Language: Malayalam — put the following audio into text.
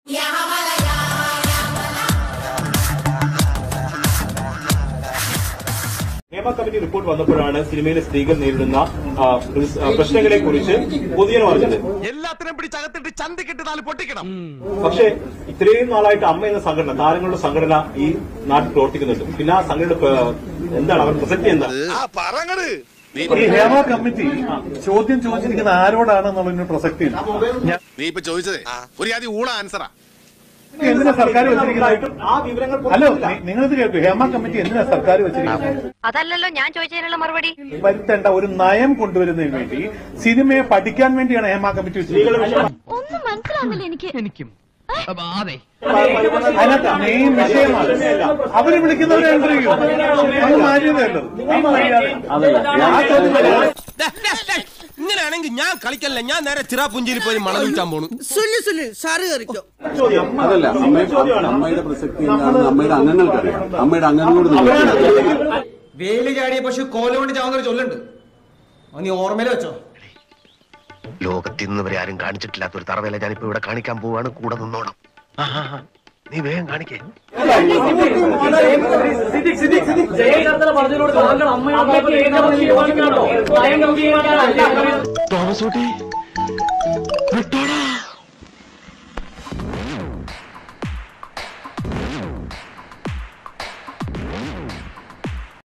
ഹേമ കമ്മിറ്റി റിപ്പോർട്ട് വന്നപ്പോഴാണ് സിനിമയിലെ സ്ത്രീകൾ നേരിടുന്ന പ്രശ്നങ്ങളെ കുറിച്ച് പൊതുജനം അറിഞ്ഞത്. എല്ലാത്തിനും പിടിച്ചകത്തിട്ട് ചന്തിക്കിട്ട് നാല് പൊട്ടിക്കണം. പക്ഷേ ഇത്രയും നാളായിട്ട് അമ്മ എന്ന സംഘടന, താരങ്ങളുടെ സംഘടന ഈ നാട്ടിൽ പ്രവർത്തിക്കുന്നുണ്ട്. പിന്നെ ആ സംഘടന എന്താണ് അവരുടെ പ്രസക്തി? എന്താണ് ഈ ഹേമ കമ്മിറ്റി ചോദ്യം ചോദിച്ചിരിക്കുന്ന ആരോടാണെന്നുള്ളതിന് പ്രസക്തിയില്ല. നീ ഇപ്പൊ ചോദിച്ചതേ ഒരു ആദ്യം ഊള ആൻസറാ. എന്തിനാ സർക്കാർ വെച്ചിരിക്കുന്നത്? ആ വിവരങ്ങൾ അല്ലോ, നിങ്ങളിത് കേൾക്കൂ. ഹേമ കമ്മിറ്റി എന്തിനാ സർക്കാർ വെച്ചിരിക്കുന്നത്? അതല്ലല്ലോ ഞാൻ ചോദിച്ചതിനുള്ള മറുപടി. വരുത്തേണ്ട ഒരു നയം കൊണ്ടുവരുന്നതിന് വേണ്ടി, സിനിമയെ പഠിക്കാൻ വേണ്ടിയാണ് ഹേമ കമ്മിറ്റി വെച്ചിരിക്കുന്നത്. ഒന്നും മനസ്സിലാവുന്നില്ല എനിക്കും. അതിനകത്ത് മെയിൻ വിഷയമാണ് അവര് വിളിക്കുന്നവരെ ഇന്റർവ്യൂ. അത് മാന്യതയുള്ളത്. ഇങ്ങനെയാണെങ്കിൽ ഞാൻ കളിക്കല്ല, ഞാൻ നേരെ ചിറാപുഞ്ചിയിൽ പോയി മണം വിൽക്കാൻ പോണു. അതല്ല, അമ്മയുടെ പ്രസക്തി എന്താണെന്ന് അമ്മയുടെ അംഗങ്ങൾക്കറിയാം. അമ്മയുടെ അംഗങ്ങളോട് വേലി ചാടിയ പശു കോലുകൊണ്ട് ചാവുന്നൊരു ചൊല്ലുണ്ട്, നീ ഓർമ്മയിൽ വെച്ചോ. ലോകത്തിൽ നിന്ന് വരെ ആരും കാണിച്ചിട്ടില്ലാത്ത ഒരു തറവേല ഞാനിപ്പോ ഇവിടെ കാണിക്കാൻ പോവാണ്. കൂടെ നിന്നോണം. നീ വേഗം കാണിക്കേ. തോമസ് കുട്ടി